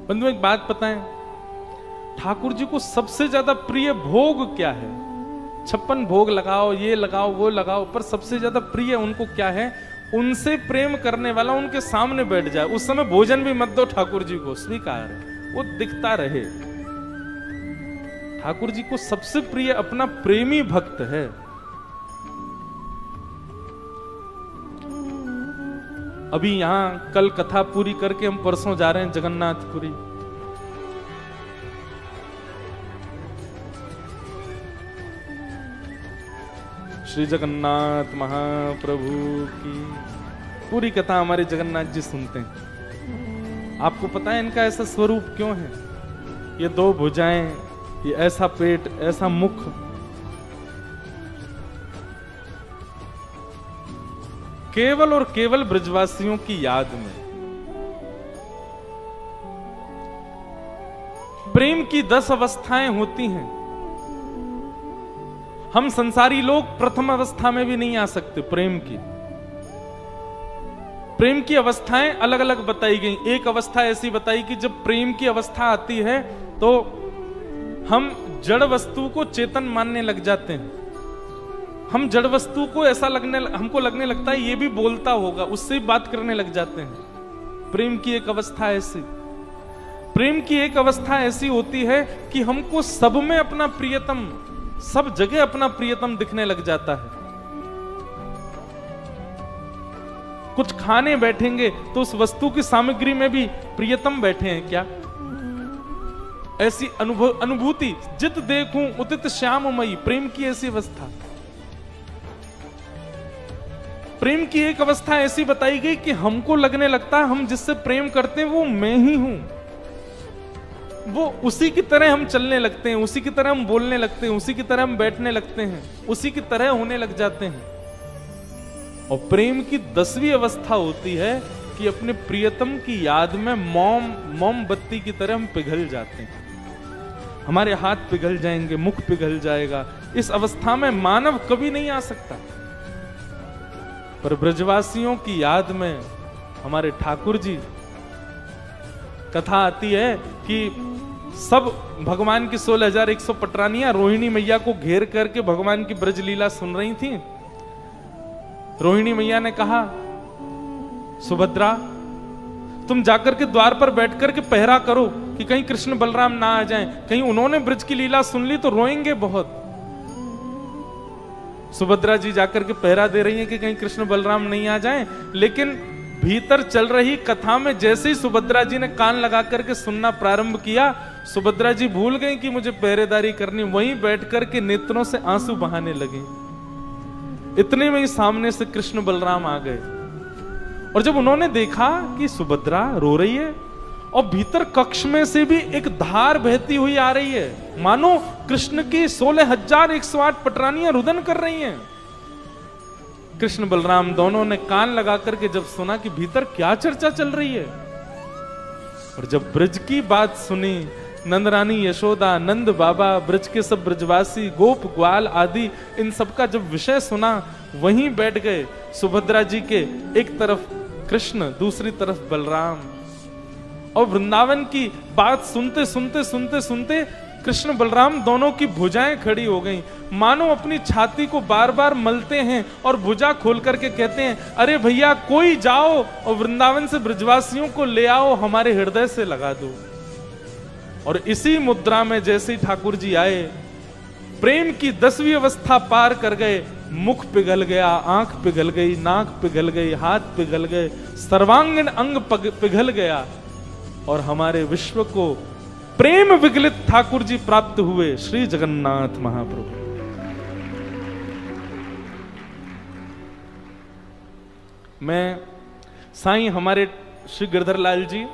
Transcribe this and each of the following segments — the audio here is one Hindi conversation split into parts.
बंधु एक बात पता है, ठाकुर जी को सबसे ज्यादा प्रिय भोग क्या है? 56 भोग लगाओ, ये लगाओ, वो लगाओ, पर सबसे ज्यादा प्रिय उनको क्या है? उनसे प्रेम करने वाला उनके सामने बैठ जाए, उस समय भोजन भी मत दो ठाकुर जी को, स्वीकार है, वो दिखता रहे। ठाकुर जी को सबसे प्रिय अपना प्रेमी भक्त है। अभी यहां कल कथा पूरी करके हम परसों जा रहे हैं जगन्नाथपुरी। श्री जगन्नाथ महाप्रभु की पूरी कथा हमारे जगन्नाथ जी सुनते हैं। आपको पता है इनका ऐसा स्वरूप क्यों है? ये 2 भुजाएं, ये ऐसा पेट, ऐसा मुख, केवल और केवल ब्रजवासियों की याद में। प्रेम की 10 अवस्थाएं होती हैं। हम संसारी लोग प्रथम अवस्था में भी नहीं आ सकते। प्रेम की अवस्थाएं अलग अलग बताई गई। एक अवस्था ऐसी बताई कि जब प्रेम की अवस्था आती है तो हम जड़ वस्तु को चेतन मानने लग जाते हैं। हम जड़ वस्तु को ऐसा हमको लगने लगता है ये भी बोलता होगा, उससे बात करने लग जाते हैं। प्रेम की एक अवस्था ऐसी, प्रेम की एक अवस्था ऐसी होती है कि हमको सब में अपना प्रियतम, सब जगह अपना प्रियतम दिखने लग जाता है। कुछ खाने बैठेंगे तो उस वस्तु की सामग्री में भी प्रियतम बैठे हैं क्या? ऐसी अनुभूति, जित देखूं उदित श्याममयी, प्रेम की ऐसी अवस्था। प्रेम की एक अवस्था ऐसी बताई गई कि हमको लगने लगता है हम जिससे प्रेम करते हैं वो मैं ही हूं, वो उसी की तरह हम चलने लगते हैं, उसी की तरह हम बोलने लगते हैं, उसी की तरह हम बैठने लगते हैं, उसी की तरह होने लग जाते हैं। और प्रेम की 10वीं अवस्था होती है कि अपने प्रियतम की याद में मोमबत्ती की तरह हम पिघल जाते हैं। हमारे हाथ पिघल जाएंगे, मुख पिघल जाएगा। इस अवस्था में मानव कभी नहीं आ सकता। पर ब्रजवासियों की याद में हमारे ठाकुर जी, कथा आती है कि सब भगवान की 16,100 पटरानियां रोहिणी मैया को घेर करके भगवान की ब्रज लीला सुन रही थी। रोहिणी मैया ने कहा, सुभद्रा तुम जाकर के द्वार पर बैठ करके पहरा करो कि कहीं कृष्ण बलराम ना आ जाएं, कहीं उन्होंने ब्रज की लीला सुन ली तो रोएंगे बहुत। सुभद्रा जी जाकर के पहरा दे रही हैं कि कहीं कृष्ण बलराम नहीं आ जाएं, लेकिन भीतर चल रही कथा में जैसे ही सुभद्रा जी ने कान लगा करके सुनना प्रारंभ किया, सुभद्रा जी भूल गई कि मुझे पहरेदारी करनी, वहीं बैठ करके नेत्रों से आंसू बहाने लगे। इतने में ही सामने से कृष्ण बलराम आ गए और जब उन्होंने देखा कि सुभद्रा रो रही है और भीतर कक्ष में से भी एक धार बहती हुई आ रही है, मानो कृष्ण की 16,108 पटरानियां रुदन कर रही हैं। कृष्ण बलराम दोनों ने कान लगा करके जब सुना कि भीतर क्या चर्चा चल रही है, और जब ब्रज की बात सुनी, नंद रानी यशोदा, नंद बाबा, ब्रज के सब ब्रजवासी, गोप ग्वाल आदि, इन सब का जब विषय सुना, वहीं बैठ गए। सुभद्रा जी के एक तरफ कृष्ण, दूसरी तरफ बलराम, और वृंदावन की बात सुनते सुनते सुनते सुनते कृष्ण बलराम दोनों की भुजाएं खड़ी हो गईं, मानो अपनी छाती को बार बार मलते हैं और भुजा खोल करके कहते हैं, अरे भैया कोई जाओ और वृंदावन से ब्रजवासियों को ले आओ, हमारे हृदय से लगा दो। और इसी मुद्रा में जैसे ही ठाकुर जी आए, प्रेम की 10वीं अवस्था पार कर गए। मुख पिघल गया, आंख पिघल गई, नाक पिघल गई, हाथ पिघल गए, सर्वांगीण अंग पिघल गया, और हमारे विश्व को प्रेम विगलित ठाकुर जी प्राप्त हुए, श्री जगन्नाथ महाप्रभु। मैं साईं हमारे श्री गिरधर लाल जी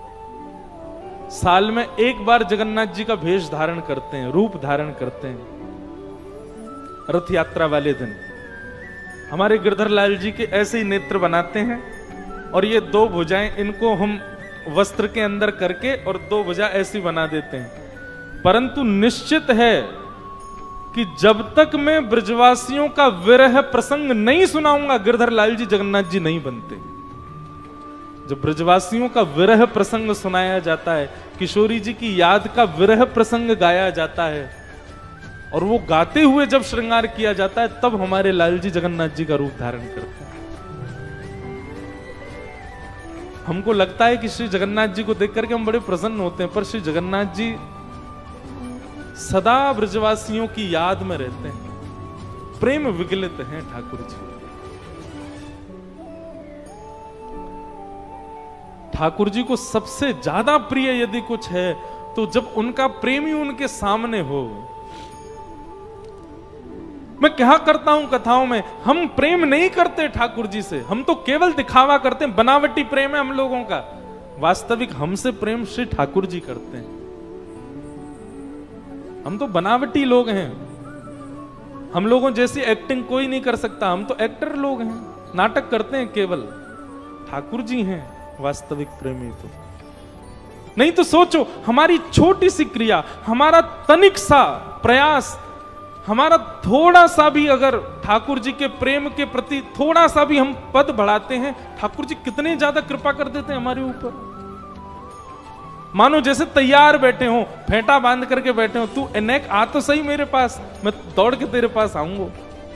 साल में एक बार जगन्नाथ जी का भेष धारण करते हैं, रूप धारण करते हैं। रथ यात्रा वाले दिन हमारे गिरधर लाल जी के ऐसे ही नेत्र बनाते हैं, और ये 2 भुजाएं इनको हम वस्त्र के अंदर करके और 2 भुजा ऐसी बना देते हैं। परंतु निश्चित है कि जब तक मैं ब्रजवासियों का विरह प्रसंग नहीं सुनाऊंगा, गिरधर लाल जी जगन्नाथ जी नहीं बनते। जब ब्रजवासियों का विरह प्रसंग सुनाया जाता है, किशोरी जी की याद का विरह प्रसंग गाया जाता है, और वो गाते हुए जब श्रृंगार किया जाता है, तब हमारे लाल जी जगन्नाथ जी का रूप धारण करते हैं। हमको लगता है कि श्री जगन्नाथ जी को देख करके हम बड़े प्रसन्न होते हैं, पर श्री जगन्नाथ जी सदा ब्रजवासियों की याद में रहते हैं, प्रेम विगलित हैं ठाकुर जी। ठाकुर जी को सबसे ज्यादा प्रिय यदि कुछ है तो जब उनका प्रेमी उनके सामने हो। मैं क्या करता हूं कथाओं में, हम प्रेम नहीं करते ठाकुर जी से, हम तो केवल दिखावा करते हैं, बनावटी प्रेम है हम लोगों का। वास्तविक हमसे प्रेम श्री ठाकुर जी करते हैं। हम तो बनावटी लोग हैं, हम लोगों जैसी एक्टिंग कोई नहीं कर सकता, हम तो एक्टर लोग हैं, नाटक करते हैं केवल। ठाकुर जी हैं वास्तविक प्रेमी। तो नहीं तो सोचो, हमारी छोटी सी क्रिया, हमारा तनिक सा प्रयास, हमारा थोड़ा सा भी अगर ठाकुर जी के प्रेम के प्रति थोड़ा सा भी हम पद बढ़ाते हैं, ठाकुर जी कितने ज्यादा कृपा कर देते हैं हमारे ऊपर। मानो जैसे तैयार बैठे हो, फेंटा बांध करके बैठे हो, तू अनेक आ तो सही मेरे पास, मैं दौड़ के तेरे पास आऊंगा।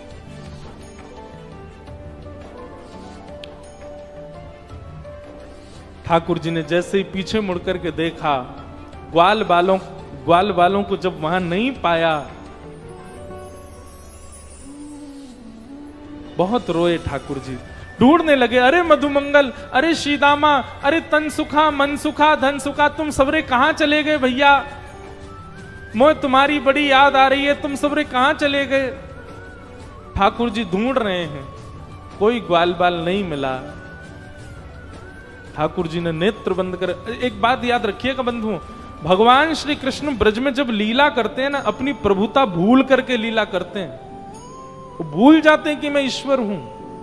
ठाकुर जी ने जैसे ही पीछे मुड़ करके देखा, ग्वाल बालों को जब वहां नहीं पाया, बहुत रोए ठाकुर जी, ढूंढने लगे, अरे मधुमंगल, अरे श्रीदामा, अरे तन सुखा, मन सुखा, धन सुखा, तुम सबरे कहां चले गए भैया, मोए तुम्हारी बड़ी याद आ रही है, तुम सबरे कहां चले गए। ठाकुर जी ढूंढ रहे हैं, कोई ग्वाल बाल नहीं मिला। ठाकुर जी ने नेत्र बंद कर, एक बात याद रखिएगा बंधुओं, भगवान श्री कृष्ण ब्रज में जब लीला करते हैं ना, अपनी प्रभुता भूल करके लीला करते हैं, वो भूल जाते हैं कि मैं ईश्वर हूं।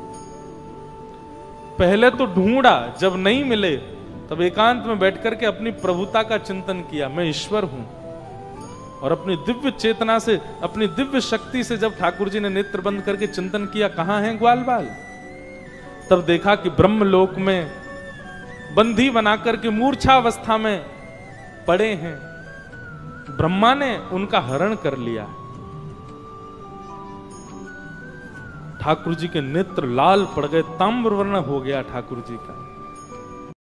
पहले तो ढूंढा, जब नहीं मिले तब एकांत में बैठ करके अपनी प्रभुता का चिंतन किया, मैं ईश्वर हूं। और अपनी दिव्य चेतना से, अपनी दिव्य शक्ति से जब ठाकुर जी ने नेत्र बंद करके चिंतन किया, कहां है ग्वाल बाल, तब देखा कि ब्रह्मलोक में बंधी बनाकर के मूर्छावस्था में पड़े हैं, ब्रह्मा ने उनका हरण कर लिया। ठाकुर जी के नेत्र लाल पड़ गए, ताम्रवर्ण हो गया ठाकुर जी का।